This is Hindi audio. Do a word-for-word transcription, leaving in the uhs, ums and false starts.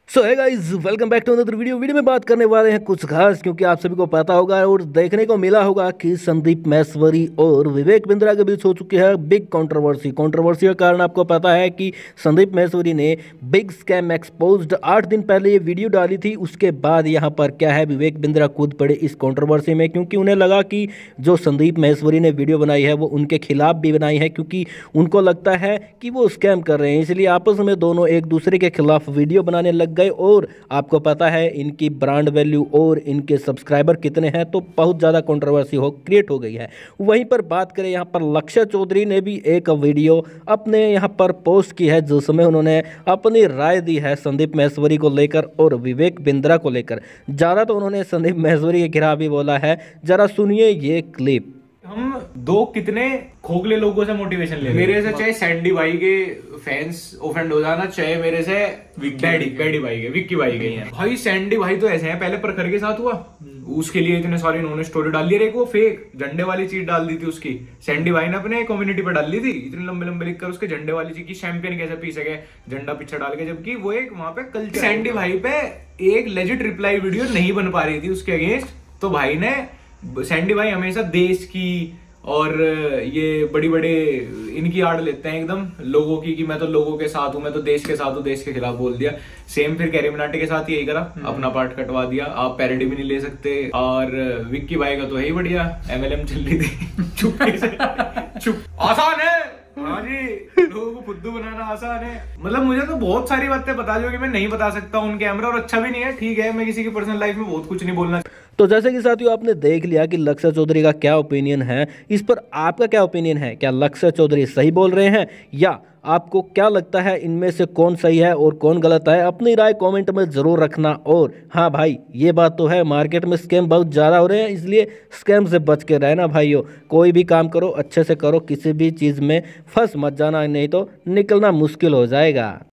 So hi guys, welcome back to another video. Video में बात करने वाले हैं कुछ खास, क्योंकि आप सभी को पता होगा और देखने को मिला होगा कि संदीप महेश्वरी और विवेक बिंद्रा के बीच हो चुकी है बिग कंट्रोवर्सी। कंट्रोवर्सी का कारण आपको पता है कि संदीप महेश्वरी ने बिग स्कैम एक्सपोज्ड आठ दिन पहले ये वीडियो डाली थी। उसके बाद यहाँ पर क्या है, विवेक बिंद्रा खुद पड़े इस कंट्रोवर्सी में, क्योंकि उन्हें लगा कि जो संदीप महेश्वरी ने वीडियो बनाई है वो उनके खिलाफ भी बनाई है, क्योंकि उनको लगता है कि वो स्कैम कर रहे हैं। इसलिए आपस में दोनों एक दूसरे के खिलाफ वीडियो बनाने लग गए। और आपको पता है इनकी ब्रांड वैल्यू और इनके सब्सक्राइबर कितने हैं, तो बहुत ज़्यादा कंट्रोवर्सी हो क्रिएट हो गई है। वहीं पर बात करें यहाँ पर लक्ष्य चौधरी ने भी एक वीडियो अपने यहाँ पर पोस्ट की है, जिसमें उन्होंने अपनी राय दी है संदीप महेश्वरी को लेकर और विवेक बिंद्रा को लेकर। ज़्यादा तो उन्होंने संदीप महेश्वरी के खिलाफ ही बोला है। जरा सुनिए ये क्लिप। हम दो कितने खोखले लोगों से मोटिवेशन ले मेरे से, चाहे सैंडी भाई के फैंस ऑफेंड हो जाना, चाहे मेरे से डैडी डैडी भाई के विक्की भाई के हैं। भाई सैंडी भाई तो ऐसे हैं, पहले प्रखर के साथ हुआ, उसके लिए इतने सारे इन्होंने स्टोरी डाल दी। एक वो फेक झंडे वाली चीज डाल दी थी उसकी, सैंडी भाई ने अपने कम्युनिटी पे डाल दी थी, इतने लंबे लंबे लिखकर उसके झंडे वाली चीज की चैंपियन कैसे पी सके झंडा पीछे डाल के, जबकि वो एक वहां पे कल्चर। सैंडी भाई पे एक लेजिट रिप्लाई वीडियो नहीं बन पा रही थी उसके अगेंस्ट, तो भाई ने सैंडी भाई हमेशा देश की और ये बड़ी बड़े इनकी आड़ लेते हैं एकदम लोगों की, कि मैं तो लोगों के साथ हूं, मैं तो देश के साथ हूं, देश के खिलाफ बोल दिया। सेम फिर कैरी मिनाटी के साथ यही करा, अपना पार्ट कटवा दिया, आप पैरोडी भी नहीं ले सकते। और विक्की भाई का तो है ही बढ़िया, एमएलएम चल रही थी चुपके से चुप आसान है। हाँ जी, लोगों को फुद्दू बनाना आसान है। मतलब मुझे तो बहुत सारी बातें बता जो कि मैं नहीं बता सकता उन कैमरा, और अच्छा भी नहीं है। ठीक है, मैं किसी की पर्सनल लाइफ में बहुत कुछ नहीं बोलना। तो जैसे कि साथियों आपने देख लिया कि लक्ष्य चौधरी का क्या ओपिनियन है, इस पर आपका क्या ओपिनियन है? क्या लक्ष्य चौधरी सही बोल रहे हैं, या आपको क्या लगता है इनमें से कौन सही है और कौन गलत है? अपनी राय कमेंट में ज़रूर रखना। और हाँ भाई, ये बात तो है, मार्केट में स्कैम बहुत ज़्यादा हो रहे हैं, इसलिए स्कैम से बच के रहना भाइयों। कोई भी काम करो अच्छे से करो, किसी भी चीज़ में फंस मत जाना, नहीं तो निकलना मुश्किल हो जाएगा।